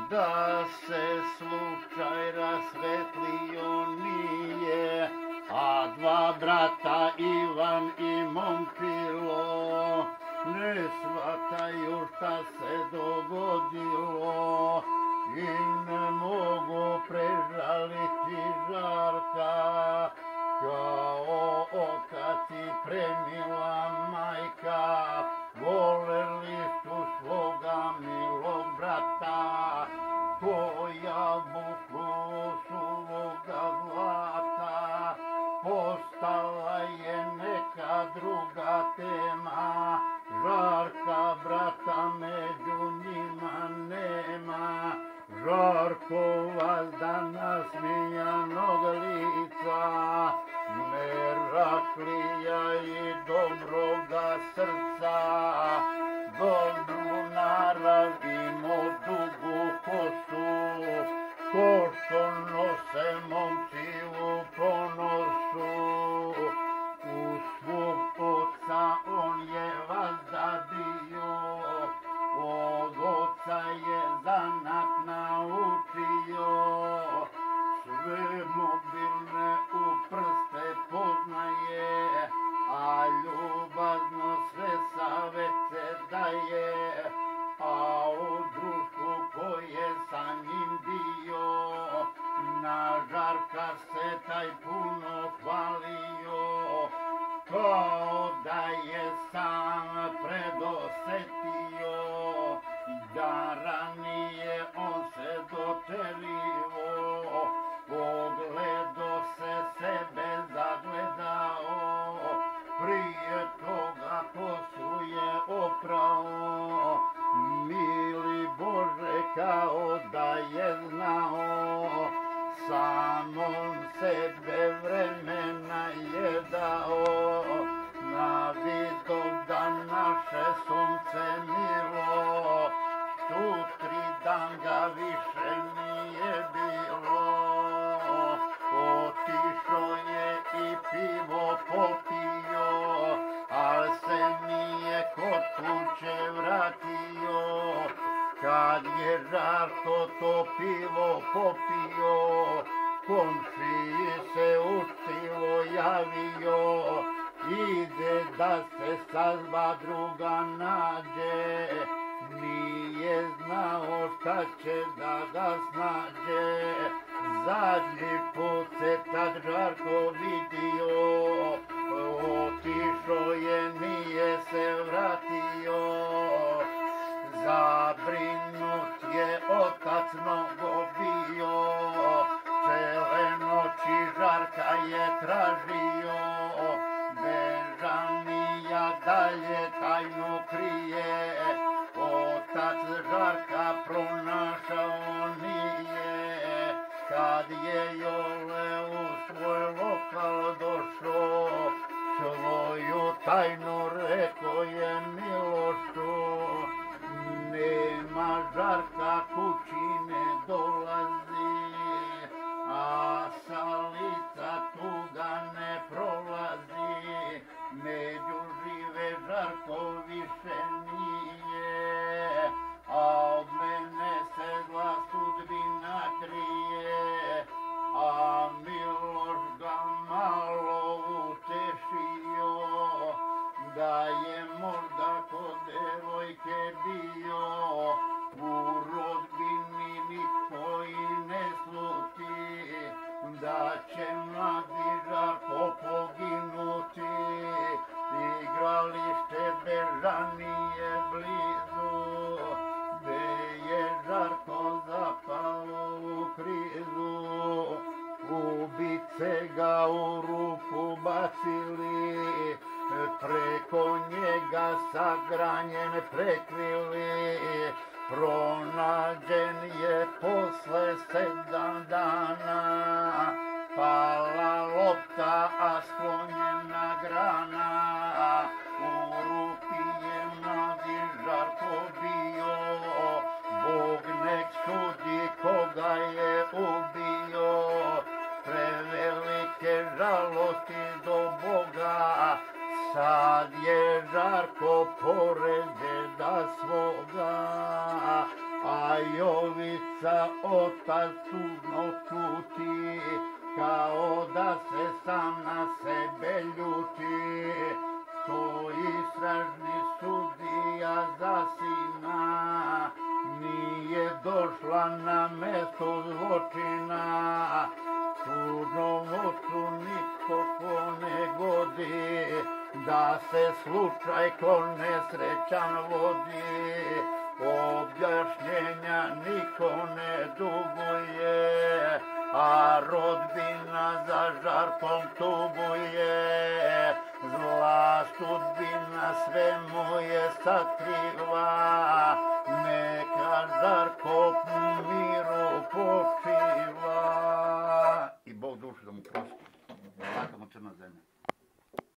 da se slučaj rasvetlio nije, a dva brata Ivan i Momčilo ne shvataju šta se dogodilo i ne mogu prežaliti Žarka kao otac i premila majka. Voleli su svoga milog brata ko jabuku suvoga zlata. Postala je neka druga tema, Žarka brata među njima nema. Žarko vazda nasmijanog lica, Meraklija i dobroga srca, dobru narav imao dugu kosu, ko što nose Momčilu po nosu. U svog oca on je vazda bio, od oca je zanat naučio, sve mobilne u prste poznaje, a ljubazno sve savete daje, a u društvu koje sa njim bio, na Žarka se taj puno hvalio, kao da je sam predosetio, da ranije on se doterivo, pogledo se sebe zagledao, prije toga kosu je oprao, mili Bože kao da je znao, sam on sebe vremena je dao, na Vidovdan naše sunce milo, sutri dan ga više nije bilo. Otišao je i pivo popio, al se nije kod kuće vratio. Kad je Žarko to pivo popio, komšiji se učilo javio, ide da se sazva druga nađe, nije znao šta će da ga snađe. Zadnji put se tad Žarko vidio, otišao je, nije se vratio. Zabrinut je otac mnogo bio, cele noći Žarka je tražio, Bežanija dalje tajnu krije, otac Žarka pronašao nije. Kad je Jole u svoj lokal došao, svoju tajnu reko je Milošu, nema Žarka kući ne dolazi, a sa lica tuga ne prolazi, među žive Žarko više nije, a od mene se zla sudbina krije, a Miloš ga malo utešio, da je možda kod devojke bio, u rodbini niko i ne sluti, da će mladi Žarko poginuti. Igralište Bežanije blizu, gde je Žarko zapao u krizu, ubice ga u rupu bacili, preko njega sagranjen prekrili, pronađen je posle 7 dana, pala lopta, a sklonjena grana, u rupi je mladi Žarko bio, Bog nek sudi koga je ubio, prevelike žalosti do Boga, sad je Žarko pored deda svoga, a a Jovica otac tužno čuti, kao da se sam na sebe ljuti. To istražni sudija za sina nije došla na mesto zločina. Tužnom ocu nikako ne godi, da se slučaj ko nesrećan vodi. Objašnjenja niko ne duguje, a rodbina za žarkom tuguje. Zla sudbina sve mu je sakriva, neka Žarko miru